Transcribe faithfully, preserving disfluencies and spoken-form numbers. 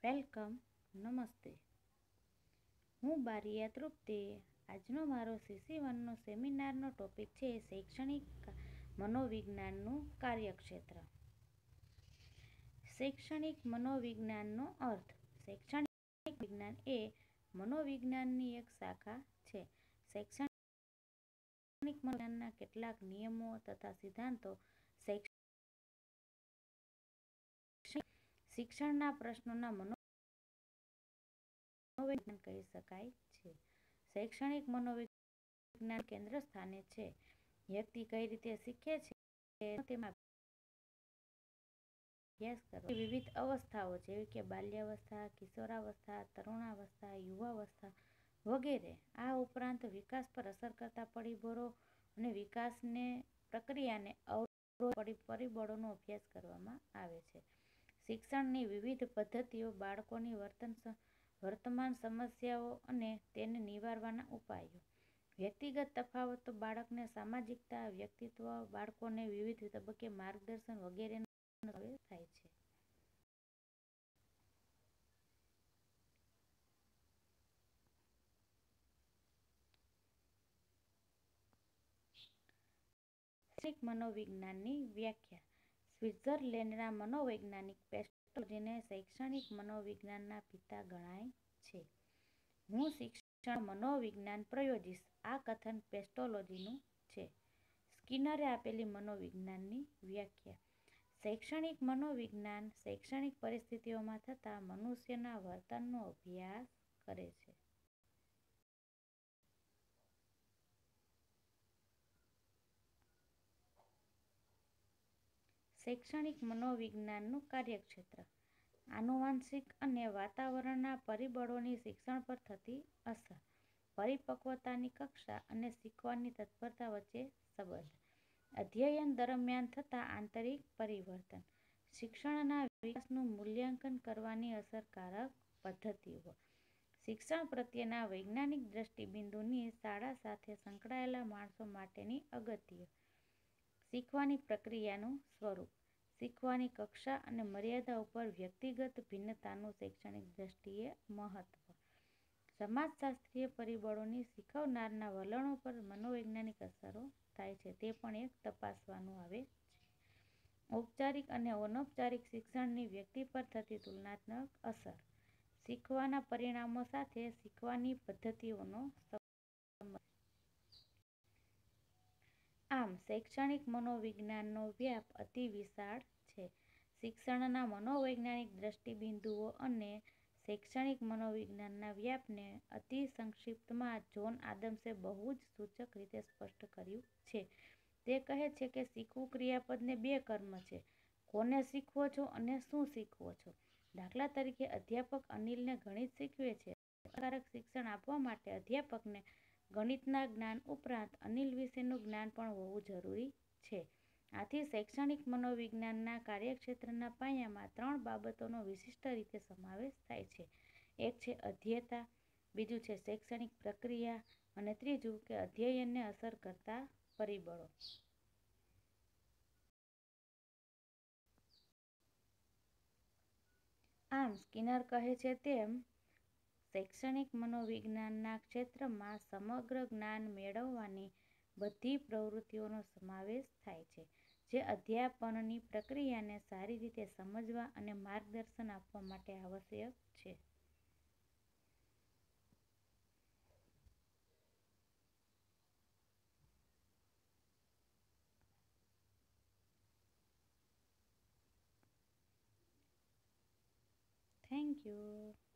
Welcome, નમસ્તે. હું બારિયા તૃપ્તિ. આજનો મારો સીસી વનનો સેમિનારનો ટોપિક છે શૈક્ષણિક મનોવિજ્ઞાનનું કાર્યક્ષેત્ર. શૈક્ષણિક મનોવિજ્ઞાનનો અર્થ. શૈક્ષણિક વિજ્ઞાન એ મનોવિજ્ઞાનની એક શાખા છે. શૈક્ષણિક મનોવિજ્ઞાનના કેટલાક નિયમો તથા સિદ્ધાંતો શિક્ષણના પ્રશ્નોના મનોવિજ્ઞાન કહી શકાય છે. શૈક્ષણિક મનોવિજ્ઞાન કેન્દ્ર સ્થાને છે. વ્યક્તિ કઈ રીતે શીખે છે તેમાં અભ્યાસ કરવો. વિવિધ અવસ્થાઓ જેવી કે બાલ્યાવસ્થા, કિશોરાવસ્થા, તરુણાવસ્થા, યુવાવસ્થા વગેરે. આ ઉપરાંત વિકાસ પર અસર કરતા પરિબળો અને વિકાસને પ્રક્રિયાને અવરોધતા પરિબળોનો અભ્યાસ કરવામાં આવે છે. શિક્ષણની વિવિધ પદ્ધતિઓ, બાળકોની વર્તન વર્તમાન સમસ્યાઓ અને તેને નિવારવાના ઉપાયો. વ્યક્તિગત તફાવતો, બાળકને સામાજિકતા, વ્યક્તિત્વ, બાળકોને વિવિધ તબક્કે માર્ગદર્શન વગેરેનો સમાવેશ થાય છે. શૈક્ષણિક મનોવિજ્ઞાનની વ્યાખ્યા. સ્વિટ્ઝરલેન્ડના મનોવૈજ્ઞાનિક પેસ્ટોલોજીને શૈક્ષણિક મનોવિજ્ઞાનના પિતા ગણાય છે. હું શિક્ષણ મનોવિજ્ઞાન પ્રયોજીશ. આ કથન પેસ્ટોલોજીનું છે. સ્કિનરે આપેલી મનોવિજ્ઞાનની વ્યાખ્યા. શૈક્ષણિક મનોવિજ્ઞાન શૈક્ષણિક પરિસ્થિતિઓમાં થતા મનુષ્યના વર્તનનો અભ્યાસ કરે છે. શૈક્ષણિક મનોવિજ્ઞાનનું કાર્યક્ષેત્ર. આનુવંશિક અને વાતાવરણના પરિબળોની શિક્ષણ પર થતી અસર. પરિપક્વતાની કક્ષા અને શીખવાની તત્પરતા વચ્ચે સંબંધ. અધ્યયન દરમિયાન થતા આંતરિક પરિવર્તન. શિક્ષણના વિકાસનું મૂલ્યાંકન કરવાની અસરકારક પદ્ધતિઓ. શિક્ષણ પ્રત્યેના વૈજ્ઞાનિક દૃષ્ટિબિંદુની શાળા સાથે સંકળાયેલા માણસો માટેની અગત્ય. શીખવાની પ્રક્રિયાનું સ્વરૂપ. શીખવાની કક્ષા અને મર્યાદા ઉપર વ્યક્તિગત ભિન્નતાનું શૈક્ષણિક દ્રષ્ટિએ મહત્વ. સમાજશાસ્ત્રીય પરિબળોની શીખવનારના વલણો પર મનોવૈજ્ઞાનિક અસરો થાય છે તે પણ એક તપાસવાનું આવે છે. ઔપચારિક અને અનૌપચારિક શિક્ષણની વ્યક્તિ પર થતી તુલનાત્મક અસર. શીખવાના પરિણામો સાથે શીખવાની પદ્ધતિઓનો સંબંધ. આમ શૈક્ષણિક મનોવિજ્ઞાનનો વ્યાપ અતિ વિશાળ છે. શિક્ષણના મનોવૈજ્ઞાનિક દૃષ્ટિબિંદુઓ અને શૈક્ષણિક મનોવિજ્ઞાનના વ્યાપને અતિ સંક્ષિપ્તમાં જોન આદમ્સે બહુ જ સૂચક રીતે સ્પષ્ટ કર્યું છે. તે કહે છે કે શીખવું ક્રિયાપદને બે કર્મ છે. કોને શીખવો છો અને શું શીખવો છો. દાખલા તરીકે અધ્યાપક અનિલને ગણિત શીખવે છે. અસરકારક શિક્ષણ આપવા માટે અધ્યાપકને ગણિતના જ્ઞાન ઉપરાંત અનિલ વિશેનું જ્ઞાન પણ હોવું જરૂરી છે. આથી શૈક્ષણિક મનોવિજ્ઞાનના કાર્યક્ષેત્રના પાયામાં ત્રણ બાબતોનો વિશિષ્ટ રીતે સમાવેશ થાય છે. એક છે અધ્યેતા, બીજું છે શૈક્ષણિક પ્રક્રિયા અને ત્રીજું કે અધ્યયનને અસર કરતા પરિબળો. આમ સ્કિનર કહે છે તેમ શૈક્ષણિક મનોવિજ્ઞાનના ક્ષેત્રમાં સમગ્ર જ્ઞાન મેળવવાની બધી પ્રવૃત્તિઓનો સમાવેશ થાય છે જે અધ્યાપનની પ્રક્રિયાને સારી રીતે સમજવા અને માર્ગદર્શન આપવા માટે આવશ્યક છે. Thank you.